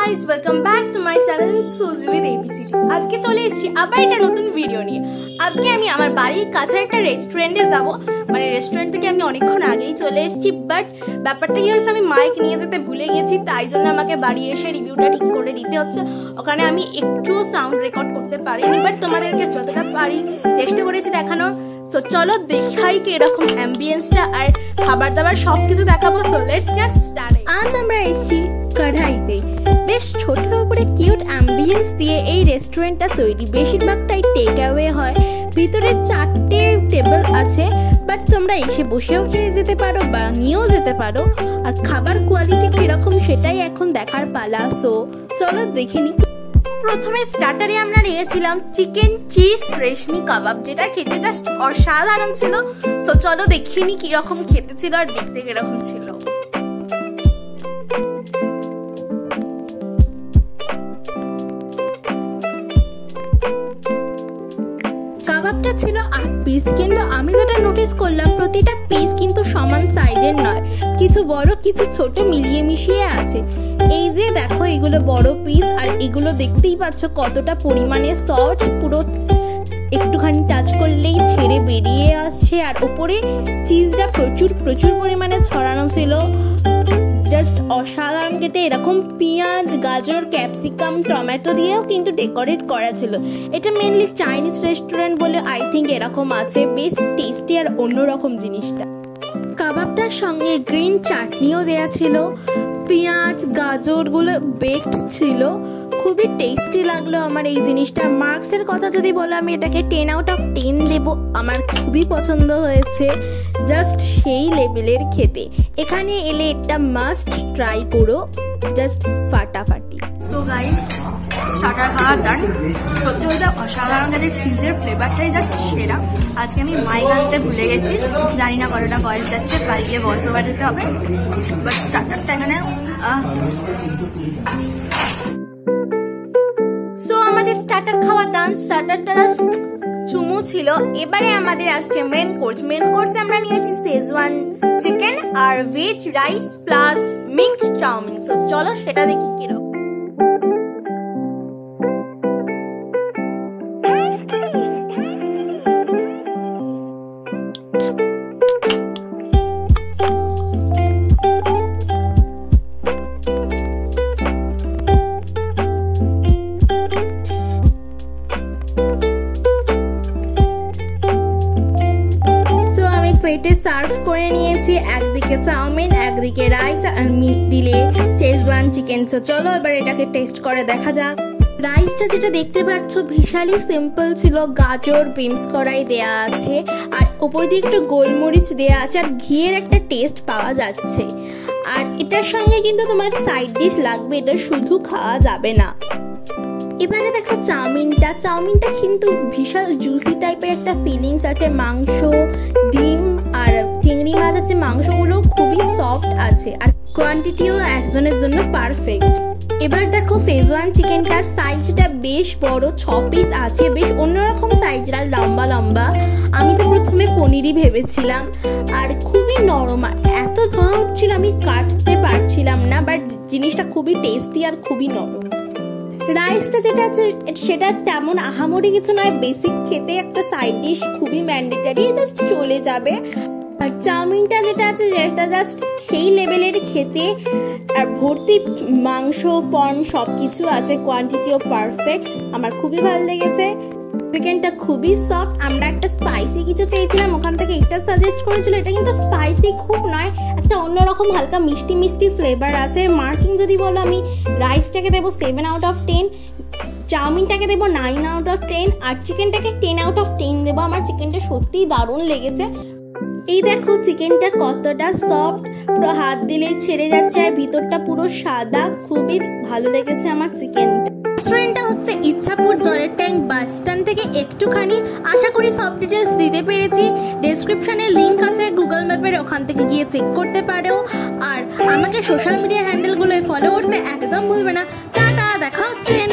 guys, welcome back to my channel Suzy with ABCD. আজকে চলে এসেছি আবার একটা নতুন ভিডিও নিয়ে। আজকে আমি আমার বাড়ির কাছে একটা রেস্টুরেন্টে যাব। মানে রেস্টুরেন্ট থেকে আমি অনেকক্ষণ আগেই চলে এসেছি, বাট ব্যাপারটা কি হয়েছে, আমি মাইক নিয়ে যেতে ভুলে গেছি, তাই জন্য আমাকে বাড়ি এসে রিভিউটা ঠিক করে দিতে হচ্ছে। ওখানে আমি একটুও সাউন্ড রেকর্ড করতে পারিনি, বাট তোমাদেরকে যতটা পারি চেষ্টা করেছি দেখানোর। তো চলো দেখাই কি এরকম অ্যাম্বিয়েন্সটা আর খাবার দাবার সবকিছু দেখাবো। So let's get started. আজ আমরা এসেছি কড়াইতে। বেশ ছোটর উপরে কিউট অ্যাম্বিয়েন্স দিয়ে এই রেস্টুরেন্টটা তৈরি। বেশিরভাগটাই টেক অ্যাওয়ে হয়। ভিতরে 4টে টেবিল আছে, বাট তোমরা এসে বসেও খেয়ে যেতে পারো বা নিয়েও যেতে পারো। আর খাবার কোয়ালিটি কিরকম সেটাই এখন দেখার পালা। সো চলো দেখে নি। প্রথমে স্টার্টারে আমরা নিয়েছিলাম চিকেন চিজ রেশমি কাবাব, যেটা খেতে জাস্ট অসাধারণ ছিল। তো চলো দেখিনি কিরকম খেতে ছিল আর দেখতে কিরকম ছিল। কাবাবটা ছিল 8 পিস, কিন্তু আমি যেটা নোটিস করলাম প্রতিটা পিস কিন্তু সমান সাইজের নয়, কিছু বড় কিছু ছোট মিলিয়ে মিশিয়ে আছে। এই যে দেখো এগুলো বড় পিস, আর এগুলো দেখতেই পাচ্ছ কতটা পরিমাণে সফট, পুরো একটুখানি টাচ করলেই ছেড়ে বেরিয়ে আসছে। আর উপরে চিজটা প্রচুর পরিমাণে ছড়ানো ছিল, জাস্ট অসাধারণ খেতে। এরকম পেঁয়াজ, গাজর, ক্যাপসিকাম, টমেটো দিয়েও কিন্তু ডেকোরেট করা ছিল। এটা মেনলি চাইনিজ রেস্টুরেন্ট বলে আই থিঙ্ক এরকম আছে। বেশ টেস্টি আর অন্যরকম জিনিসটা। কাবাবটার সঙ্গে গ্রিন চাটনিও দেয়া ছিল। পেঁয়াজ গাজরগুলো বেকড ছিল, খুবই টেস্টি লাগলো আমার এই জিনিসটা। মার্কসের কথা যদি বলো, আমি এটাকে 10 আউট অফ 10 দেবো। আমার খুবই পছন্দ হয়েছে, জাস্ট সেই লেভেলের খেতে। এখানে এলে একটা মাস্ট ট্রাই করো, জাস্ট ফাটাফাটি। তো গাইস, স্টার্টার খাওয়া ডান। সত্যি বলতে অসাধারণ খেতে, চিজের ফ্লেভারটাই জাস্ট সেরা। আজকে আমি মাইক আনতে ভুলে গেছি, জানি না কতটা ভয়েস যাচ্ছে, বাড়ি গিয়ে ভয়েস ওভার দিতে হবে। বাট স্টার্টারটা এখানে আমাদের স্টার্টার খাওয়া ডান। স্টার্টারটা চুমু ছিল। এবারে আমাদের আসছে মেন কোর্স। মেন কোর্সে আমরা নিয়েছি শেজওয়ান চিকেন আর veg rice plus mixed chow mein. তো চলো সেটা দেখি কিরকম। প্লেটে সার্ভ করে নিয়েছি, একদিকে চাউমিন একদিকে রাইস আর মিডিলে শেজওয়ান চিকেন। সো চলো এবার এটাকে টেস্ট করে দেখা যাক। রাইসটা যেটা দেখতে পাচ্ছ ভীষণই সিম্পল ছিল। গাজর বিমস করাই দেয়া আছে, আর উপর দিয়ে একটু গোলমরিচ দেয়া আছে, আর ঘিয়ের একটা টেস্ট পাওয়া যাচ্ছে। আর এটার সঙ্গে কিন্তু তোমার সাইড ডিশ লাগবে, এটা শুধু খাওয়া যাবে না। এবারে দেখো চাউমিনটা কিন্তু বিশাল জুসি টাইপের একটা ফিলিংস আছে। মাংস, ডিম আর চিংড়ি মাছ আছে, মাংসগুলো খুবই সফট আছে, আর কোয়ান্টিটিও একজনের জন্য পারফেক্ট। এবার দেখো শেজওয়ান চিকেনটার সাইজটা বেশ বড়, 6 পিস আছে, বেশ অন্যরকম সাইজের আর লম্বা। আমি তো প্রথমে পনিরই ভেবেছিলাম, আর খুবই নরম, আর এত ধোঁয়া উঠছিল আমি কাটতে পারছিলাম না, বাট জিনিসটা খুবই টেস্টি আর খুবই নরম। রাইসটা যেটা আছে সেটা তেমন আহামরি কিছু নয়, বেসিক খেতে একটা সাইড ডিশ, খুবই ম্যান্ডেটারি, জাস্ট চলে যাবে। আর চাউমিনটা যেটা আছে যেটা জাস্ট সেই লেভেলের খেতে, আর ভর্তি মাংস পর্ন সব কিছু আছে, কোয়ান্টিটিও পারফেক্ট, আমার খুবই ভালো লেগেছে। চিকেনটা খুবই সফট। আমরা একটা স্পাইসি কিছু চেয়েছিলাম, ওখান থেকে এটা সাজেস্ট করেছিল। এটা কিন্তু স্পাইসি খুব নয়, একটা অন্যরকম হালকা মিষ্টি ফ্লেভার আছে। মার্কিং যদি বলো, আমি রাইসটাকে দেবো 7 আউট অফ 10, চাউমিনটাকে দেবো 9 আউট অফ 10, আর চিকেনটাকে 10 আউট অফ 10 দেবো। আমার চিকেনটা সত্যিই দারুণ লেগেছে। এই দেখো চিকেনটা কতটা সফট, পুরো হাত দিলেই ছেড়ে যাচ্ছে, আর ভিতরটা পুরো সাদা, খুবই ভালো লেগেছে আমার চিকেনটা। রেস্টুরেন্টটা হচ্ছে ইচ্ছাপুর জলের ট্যাঙ্ক বাস স্ট্যান্ড থেকে একটুখানি। আশা করি সব ডিটেলস দিতে পেরেছি। ডেসক্রিপশনে লিঙ্ক আছে গুগল ম্যাপের, ওখান থেকে গিয়ে চেক করতে পারো। আর আমাকে সোশ্যাল মিডিয়া হ্যান্ডেলগুলোয় ফলো করতে একদম ভুলবে না। টাটা, দেখা হচ্ছে।